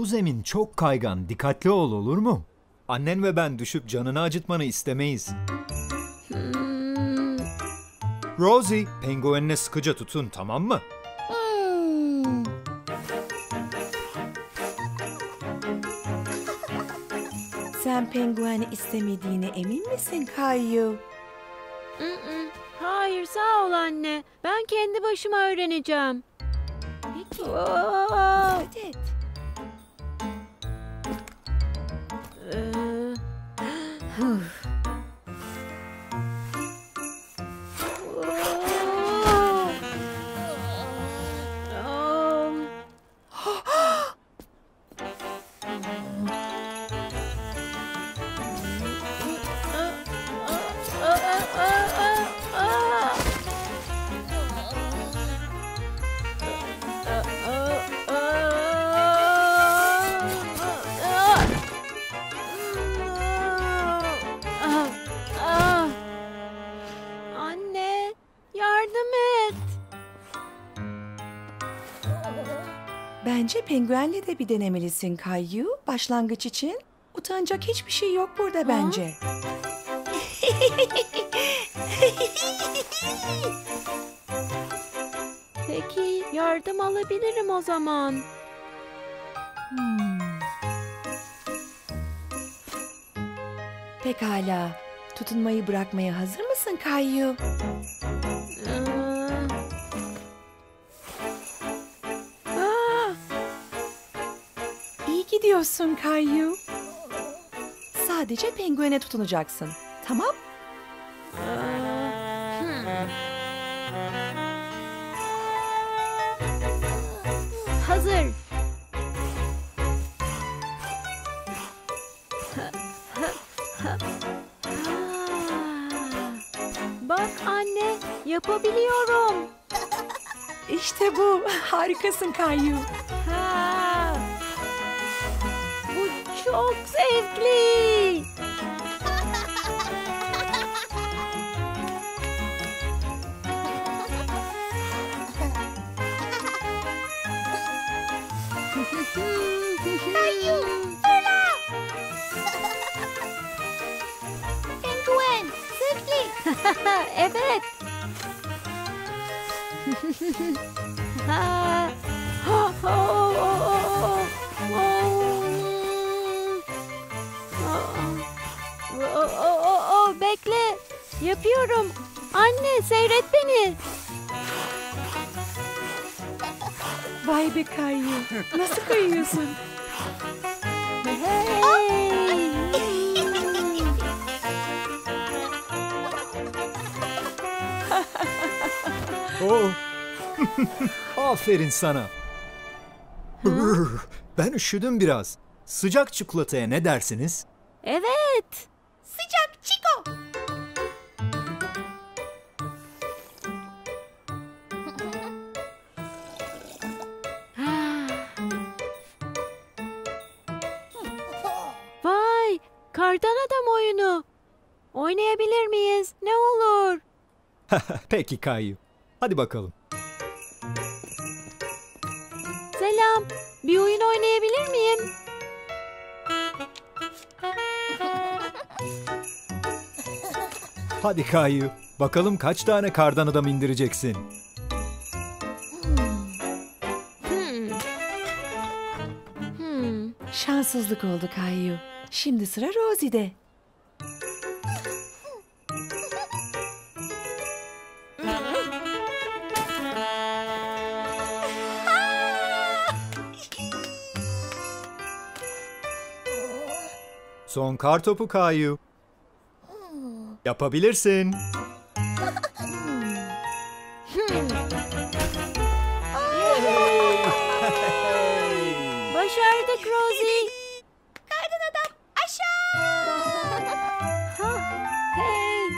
Bu zemin çok kaygan. Dikkatli ol, olur mu? Annen ve ben düşüp canını acıtmanı istemeyiz. Rosie, penguenine sıkıca tutun, tamam mı? Sen pengueni istemediğine emin misin Kayu? Hayır, sağ ol anne. Ben kendi başıma öğreneceğim. Peki. Dikkat et. Anne, yardım et. Bence penguenle de bir denemelisin Kayu. Başlangıç için utanacak hiçbir şey yok burada bence. Peki, yardım alabilirim o zaman. Pekala. Tutunmayı bırakmaya hazır mısın Kayu? İyi gidiyorsun Kayu. Sadece penguene tutunacaksın. Tamam? Hazır. Bak anne, yapabiliyorum. İşte bu. Harikasın Kayu. Bu çok zevkli. Kayu, fırla! Penguen, zıpli! Evet. Bekle. Yapıyorum. Anne, seyret beni. Vay be Kayu. Nasıl kayıyorsun? Hey. Oh. Aferin sana. Ben üşüdüm biraz. Sıcak çikolataya ne dersiniz? Evet. Sıcak çiko! Vay, kardan adam oyunu. Oynayabilir miyiz? Ne olur. Peki Kayu. Hadi bakalım. Selam. Bir oyun oynayabilir miyim? Hadi Kayu. Bakalım kaç tane kardan adam indireceksin? Şanssızlık oldu Kayu. Şimdi sıra Rosie'de. Son kar topu Kayu. Yapabilirsin. Başardık Rosie. Kardan adam aşağı! Hey.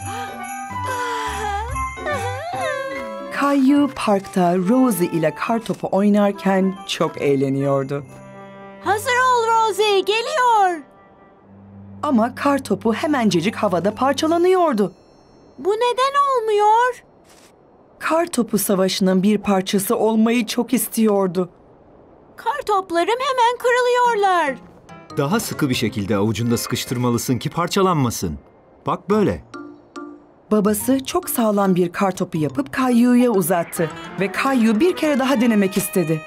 Kayu parkta Rosie ile kartopu oynarken çok eğleniyordu. Hazır ol Rosie, geliyor. Ama kartopu hemencecik havada parçalanıyordu. Bu neden olmuyor? Kartopu savaşının bir parçası olmayı çok istiyordu. Kar toplarım hemen kırılıyorlar. Daha sıkı bir şekilde avucunda sıkıştırmalısın ki parçalanmasın. Bak böyle. Babası çok sağlam bir kartopu yapıp Kayyu'ya uzattı ve Kayyu bir kere daha denemek istedi.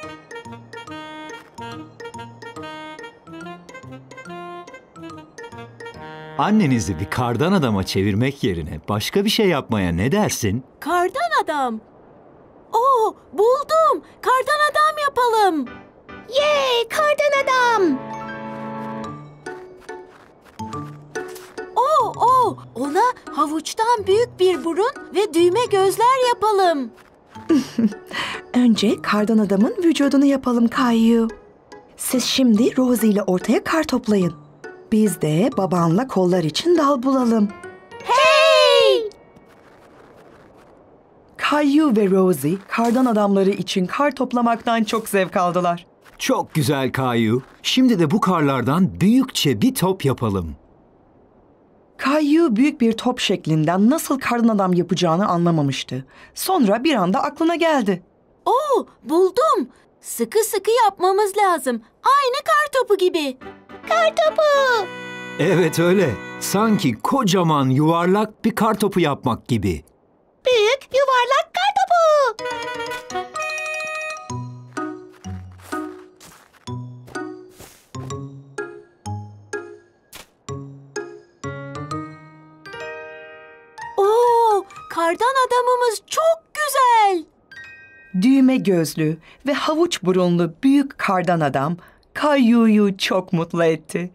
Annenizi bir kardan adama çevirmek yerine başka bir şey yapmaya ne dersin? Kardan adam. Oo, buldum. Kardan adam yapalım. Yay, kardan adam. Ona havuçtan büyük bir burun ve düğme gözler yapalım. Önce kardan adamın vücudunu yapalım Kayyu. Siz şimdi Rosie ile ortaya kar toplayın. Biz de babanla kollar için dal bulalım. Hey! Kayyu ve Rosie kardan adamları için kar toplamaktan çok zevk aldılar. Çok güzel Kayu. Şimdi de bu karlardan büyükçe bir top yapalım. Kayyu büyük bir top şeklinden nasıl kardan adam yapacağını anlamamıştı. Sonra bir anda aklına geldi. Buldum. Sıkı sıkı yapmamız lazım. Aynı kar topu gibi. Kar topu. Evet öyle. Sanki kocaman yuvarlak bir kar topu yapmak gibi. Büyük yuvarlak kar topu. Kardan adamımız çok güzel. Düğme gözlü ve havuç burunlu büyük kardan adam Kayyu'yu çok mutlu etti.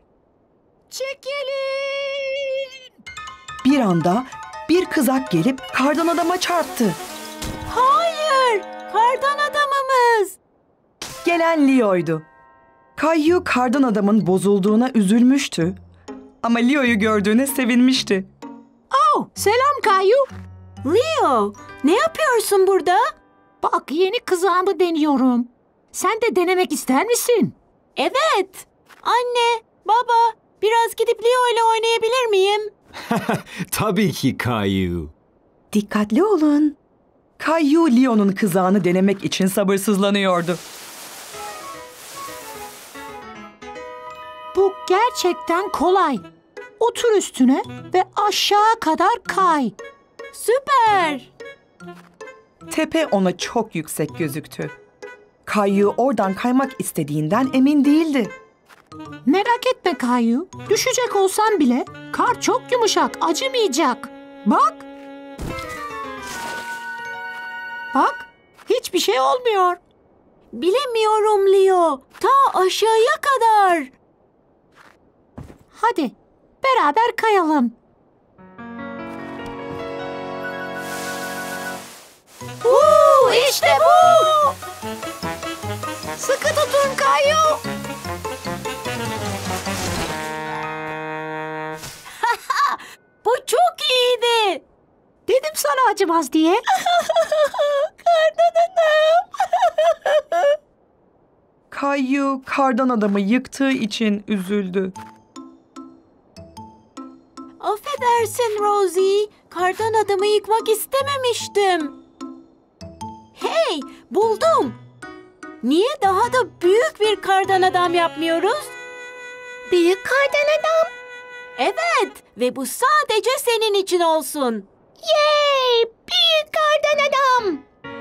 Çekilin. Bir anda bir kızak gelip kardan adama çarptı. Hayır, kardan adamımız. Gelen Leo'ydu. Kayyu kardan adamın bozulduğuna üzülmüştü. Ama Leo'yu gördüğüne sevinmişti. Selam Kayu. Leo, ne yapıyorsun burada? Bak yeni kızağımı deniyorum. Sen de denemek ister misin? Evet. Anne, baba, biraz gidip Leo ile oynayabilir miyim? Tabii ki Kayu. Dikkatli olun. Kayyu Leo'nun kızağını denemek için sabırsızlanıyordu. Bu gerçekten kolay. Otur üstüne ve aşağı kadar kay. Süper. Tepe ona çok yüksek gözüktü. Kayyu oradan kaymak istediğinden emin değildi. Merak etme Kayu. Düşecek olsan bile kar çok yumuşak, acımayacak. Bak. Bak, hiçbir şey olmuyor. Bilemiyorum Leo. Ta aşağıya kadar. Hadi, beraber kayalım. İşte bu. Sıkı tutun Kayu. Bu çok iyiydi. Dedim sana acımaz diye. Kayyu kardan adamı yıktığı için üzüldü. Affedersin Rosie. Kardan adamı yıkmak istememiştim. Hey, buldum. Niye daha da büyük bir kardan adam yapmıyoruz? Büyük kardan adam. Evet, ve bu sadece senin için olsun. Yay, büyük kardan adam.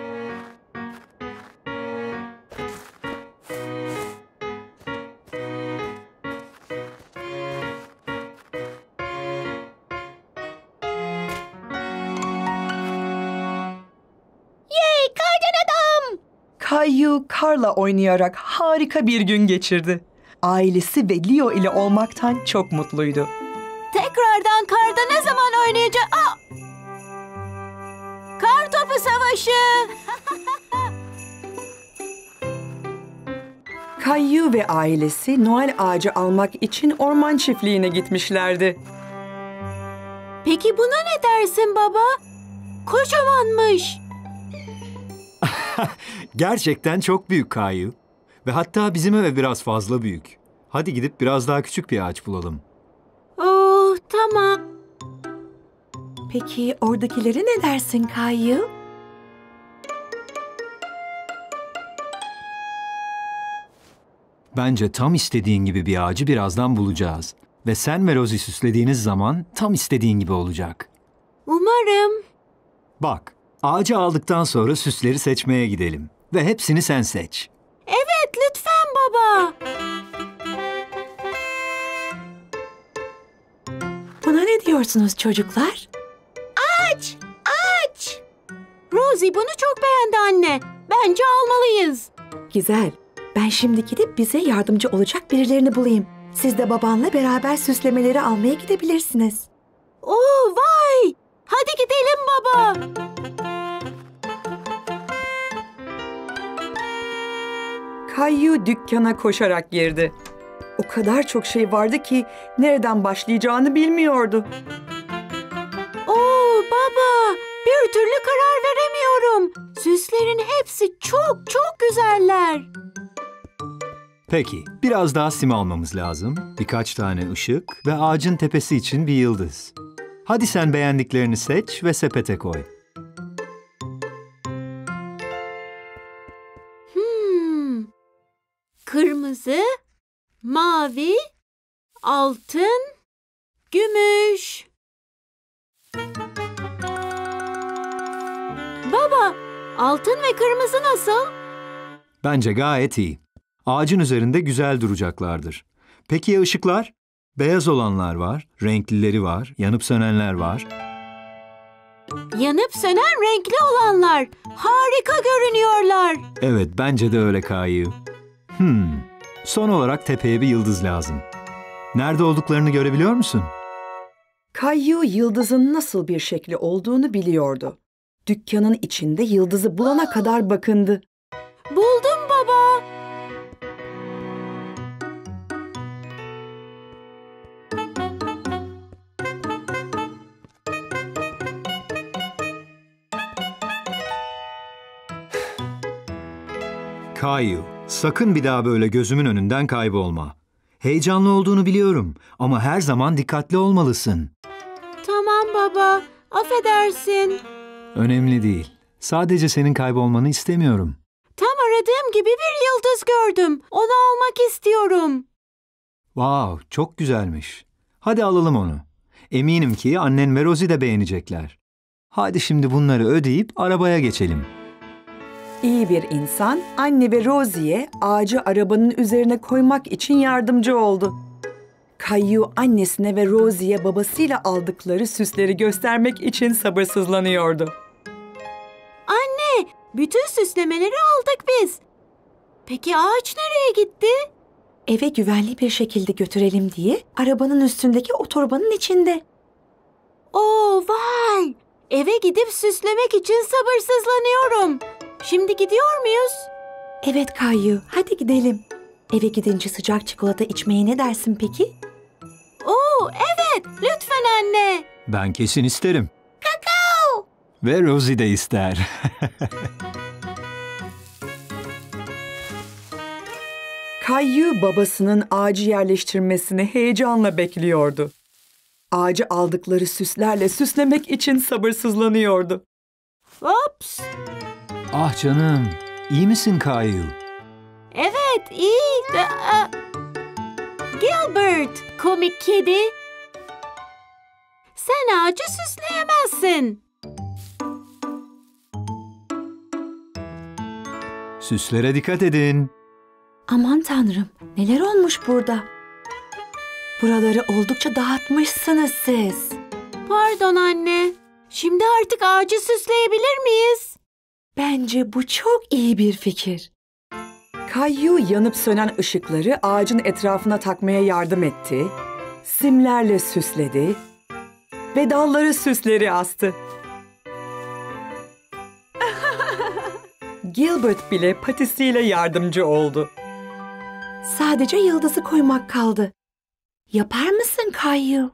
Yay, kardan adam. Kayyu karla oynayarak harika bir gün geçirdi. Ailesi ve Leo ile olmaktan çok mutluydu. Tekrardan karda ne zaman oynayacağız? Kar topu savaşı. Kayyu ve ailesi Noel ağacı almak için orman çiftliğine gitmişlerdi. Peki buna ne dersin baba? Kocamanmış. Gerçekten çok büyük Kayu. Ve hatta bizim eve biraz fazla büyük. Hadi gidip biraz daha küçük bir ağaç bulalım. Oh, tamam. Peki oradakileri ne dersin Kayyu? Bence tam istediğin gibi bir ağacı birazdan bulacağız. Ve sen ve Rosie süslediğiniz zaman tam istediğin gibi olacak. Umarım. Bak, ağacı aldıktan sonra süsleri seçmeye gidelim. Ve hepsini sen seç. Evet, lütfen baba. Buna ne diyorsunuz çocuklar? Aç! Aç! Rosie bunu çok beğendi anne. Bence almalıyız. Güzel. Ben şimdi gidip bize yardımcı olacak birilerini bulayım. Siz de babanla beraber süslemeleri almaya gidebilirsiniz. Oo, vay! Hadi gidelim baba. Kayu dükkana koşarak girdi. O kadar çok şey vardı ki nereden başlayacağını bilmiyordu. Oo baba, bir türlü karar veremiyorum. Süslerin hepsi çok çok güzeller. Peki, biraz daha sim almamız lazım. Birkaç tane ışık ve ağacın tepesi için bir yıldız. Hadi sen beğendiklerini seç ve sepete koy. Kırmızı, mavi, altın, gümüş. Baba, altın ve kırmızı nasıl? Bence gayet iyi. Ağacın üzerinde güzel duracaklardır. Peki ya ışıklar? Beyaz olanlar var, renklileri var, yanıp sönenler var. Yanıp sönen renkli olanlar. Harika görünüyorlar. Evet, bence de öyle Kayu. Son olarak tepeye bir yıldız lazım. Nerede olduklarını görebiliyor musun? Kayu yıldızın nasıl bir şekli olduğunu biliyordu. Dükkanın içinde yıldızı bulana kadar bakındı. Buldum baba. Kayu, sakın bir daha böyle gözümün önünden kaybolma. Heyecanlı olduğunu biliyorum ama her zaman dikkatli olmalısın. Tamam baba. Affedersin. Önemli değil. Sadece senin kaybolmanı istemiyorum. Tam aradığım gibi bir yıldız gördüm. Onu almak istiyorum. Wow, çok güzelmiş. Hadi alalım onu. Eminim ki annen ve Rosie de beğenecekler. Hadi şimdi bunları ödeyip arabaya geçelim. İyi bir insan anne ve Rosie'ye ağacı arabanın üzerine koymak için yardımcı oldu. Kayu annesine ve Rosie'ye babasıyla aldıkları süsleri göstermek için sabırsızlanıyordu. Anne, bütün süslemeleri aldık biz. Peki ağaç nereye gitti? Eve güvenli bir şekilde götürelim diye arabanın üstündeki otobanın içinde. Oo, vay! Eve gidip süslemek için sabırsızlanıyorum. Şimdi gidiyor muyuz? Evet Kayu, hadi gidelim. Eve gidince sıcak çikolata içmeye ne dersin peki? Oo, evet, lütfen anne. Ben kesin isterim. Kakao! Ve Rosie de ister. Kayu babasının ağacı yerleştirmesini heyecanla bekliyordu. Ağacı aldıkları süslerle süslemek için sabırsızlanıyordu. Ops! Ah canım, iyi misin Kayu? Evet, iyi. Gilbert, komik kedi. Sen ağacı süsleyemezsin. Süslere dikkat edin. Aman tanrım, neler olmuş burada? Buraları oldukça dağıtmışsınız siz. Pardon anne. Şimdi artık ağacı süsleyebilir miyiz? Bence bu çok iyi bir fikir. Kayu yanıp sönen ışıkları ağacın etrafına takmaya yardım etti, simlerle süsledi ve dalları süsleri astı. Gilbert bile patisiyle yardımcı oldu. Sadece yıldızı koymak kaldı. Yapar mısın Kayu?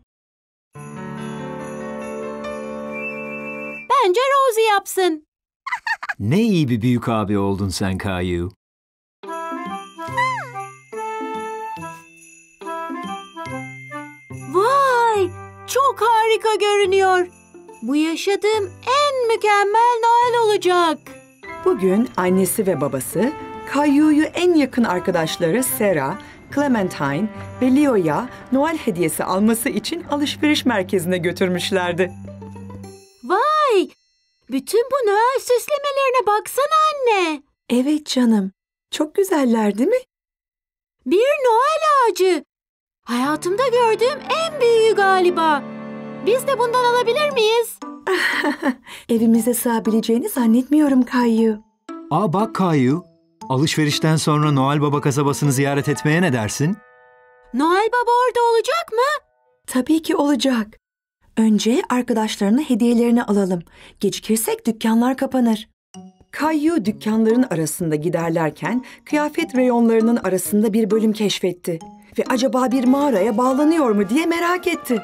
Bence Rosie yapsın. Ne iyi bir büyük abi oldun sen Kayu. Vay! Çok harika görünüyor. Bu yaşadığım en mükemmel Noel olacak. Bugün annesi ve babası Caillou'yu en yakın arkadaşları Sarah, Clementine ve Leo'ya Noel hediyesi alması için alışveriş merkezine götürmüşlerdi. Vay! Bütün bu Noel süslemelerine baksana anne. Evet canım, çok güzeller değil mi? Bir Noel ağacı. Hayatımda gördüğüm en büyüğü galiba. Biz de bundan alabilir miyiz? Evimize sığabileceğini zannetmiyorum Caillou. Aa bak Kayu, alışverişten sonra Noel Baba kasabasını ziyaret etmeye ne dersin? Noel Baba orada olacak mı? Tabii ki olacak. Önce arkadaşlarına hediyelerini alalım. Gecikirsek dükkanlar kapanır. Caillou dükkanların arasında giderlerken kıyafet reyonlarının arasında bir bölüm keşfetti. Ve acaba bir mağaraya bağlanıyor mu diye merak etti.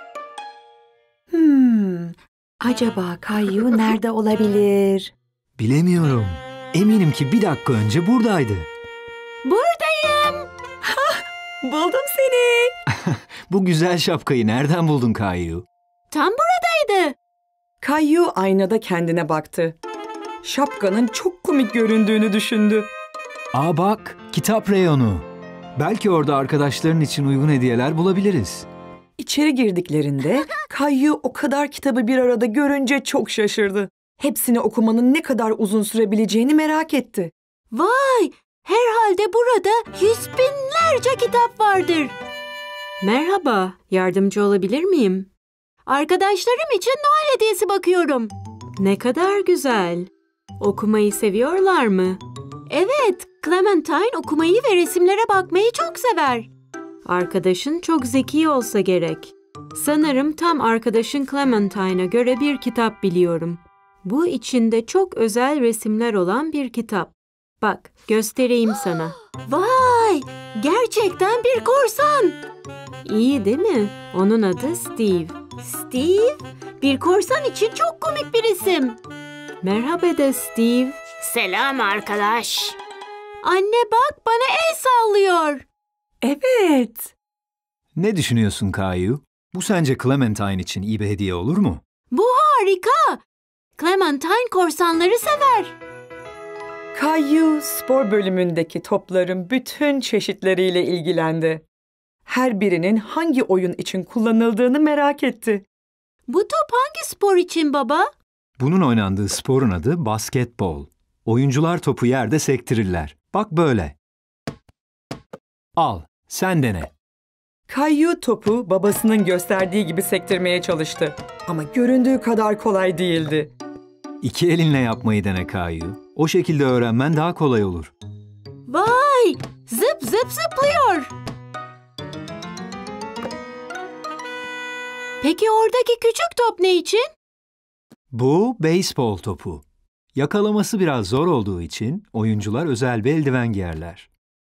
Acaba Caillou nerede olabilir? Bilemiyorum. Eminim ki bir dakika önce buradaydı. Buradayım. Buldum seni. Bu güzel şapkayı nereden buldun Kayu? Tam buradaydı. Caillou aynada kendine baktı. Şapkanın çok komik göründüğünü düşündü. Aa bak, kitap reyonu. Belki orada arkadaşların için uygun hediyeler bulabiliriz. İçeri girdiklerinde Caillou o kadar kitabı bir arada görünce çok şaşırdı. Hepsini okumanın ne kadar uzun sürebileceğini merak etti. Vay! Herhalde burada yüz binlerce kitap vardır. Merhaba, yardımcı olabilir miyim? Arkadaşlarım için Noel hediyesi bakıyorum. Ne kadar güzel. Okumayı seviyorlar mı? Evet, Clementine okumayı ve resimlere bakmayı çok sever. Arkadaşın çok zeki olsa gerek. Sanırım tam arkadaşın Clementine'a göre bir kitap biliyorum. Bu içinde çok özel resimler olan bir kitap. Bak, göstereyim sana. Vay! Gerçekten bir korsan. İyi değil mi? Onun adı Steve. Steve? Bir korsan için çok komik bir isim. Merhaba de Steve. Selam arkadaş. Anne bak bana el sallıyor. Evet. Ne düşünüyorsun Kayu? Bu sence Clementine için iyi bir hediye olur mu? Bu harika. Clementine korsanları sever. Caillou spor bölümündeki topların bütün çeşitleriyle ilgilendi. Her birinin hangi oyun için kullanıldığını merak etti. Bu top hangi spor için baba? Bunun oynandığı sporun adı basketbol. Oyuncular topu yerde sektirirler. Bak böyle. Al, sen dene. Caillou topu babasının gösterdiği gibi sektirmeye çalıştı. Ama göründüğü kadar kolay değildi. İki elinle yapmayı dene Kayu. O şekilde öğrenmen daha kolay olur. Vay! Zıp zıp zıplıyor. Peki oradaki küçük top ne için? Bu beyzbol topu. Yakalaması biraz zor olduğu için oyuncular özel bir eldiven giyerler.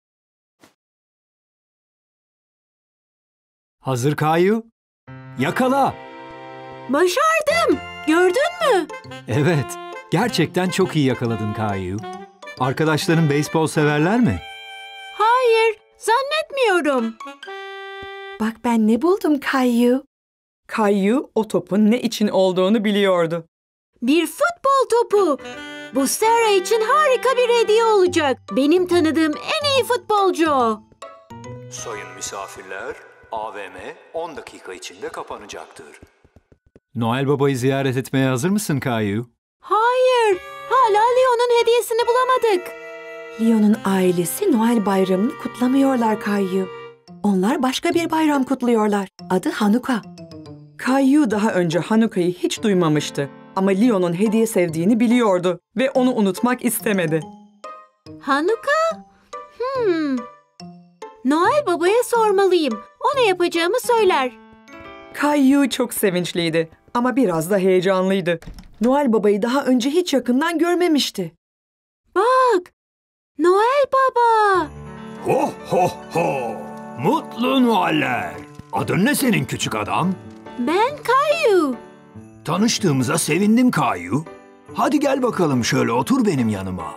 Hazır Kayu? Yakala! Başardım. Gördün mü? Evet, gerçekten çok iyi yakaladın Kayu. Arkadaşların beyzbol severler mi? Hayır, zannetmiyorum. Bak ben ne buldum Caillou. Caillou o topun ne için olduğunu biliyordu. Bir futbol topu. Bu Sarah için harika bir hediye olacak. Benim tanıdığım en iyi futbolcu o. Sayın misafirler, AVM 10 dakika içinde kapanacaktır. Noel Baba'yı ziyaret etmeye hazır mısın Kayu? Hayır, hala Leo'nun hediyesini bulamadık. Leo'nun ailesi Noel bayramını kutlamıyorlar Caillou. Onlar başka bir bayram kutluyorlar. Adı Hanuka. Caillou daha önce Hanuka'yı hiç duymamıştı. Ama Leo'nun hediye sevdiğini biliyordu ve onu unutmak istemedi. Hanuka? Noel Baba'ya sormalıyım. O ne yapacağımı söyler. Caillou çok sevinçliydi ama biraz da heyecanlıydı. Noel Baba'yı daha önce hiç yakından görmemişti. Bak, Noel Baba. Ho ho ho! Mutlu Noeller! Adın ne senin küçük adam? Ben Caillou. Tanıştığımıza sevindim Kayu. Hadi gel bakalım şöyle otur benim yanıma.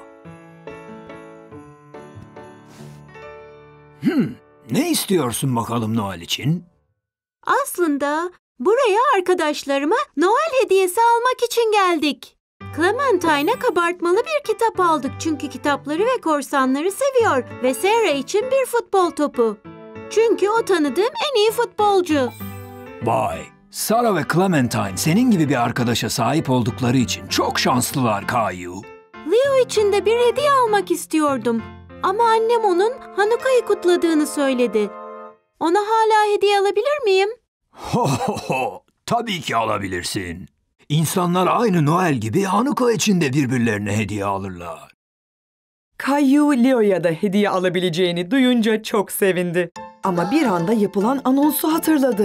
Ne istiyorsun bakalım Noel için? Aslında buraya arkadaşlarıma Noel hediyesi almak için geldik. Clementine'a kabartmalı bir kitap aldık çünkü kitapları ve korsanları seviyor ve Sarah için bir futbol topu. Çünkü o tanıdığım en iyi futbolcu. Vay, Sarah ve Clementine senin gibi bir arkadaşa sahip oldukları için çok şanslılar Kayu. Leo için de bir hediye almak istiyordum. Ama annem onun Hanuka'yı kutladığını söyledi. Ona hala hediye alabilir miyim? Ho ho ho, tabii ki alabilirsin. İnsanlar aynı Noel gibi Hanuka için de birbirlerine hediye alırlar. Kayu Leo'ya da hediye alabileceğini duyunca çok sevindi. Ama bir anda yapılan anonsu hatırladı.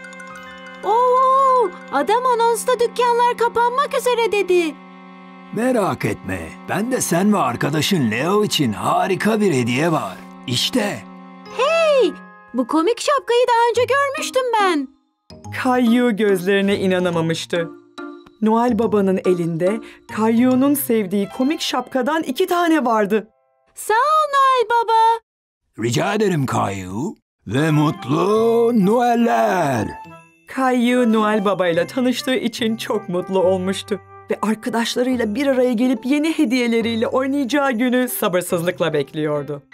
Oo, adam anonsta dükkanlar kapanmak üzere dedi. Merak etme, ben de sen ve arkadaşın Leo için harika bir hediye var. İşte. Bu komik şapkayı daha önce görmüştüm ben. Kayu gözlerine inanamamıştı. Noel Baba'nın elinde Kayu'nun sevdiği komik şapkadan 2 tane vardı. Sağ ol Noel Baba. Rica ederim Kayu. Ve mutlu Noeller. Kayu Noel Baba ile tanıştığı için çok mutlu olmuştu. Ve arkadaşlarıyla bir araya gelip yeni hediyeleriyle oynayacağı günü sabırsızlıkla bekliyordu.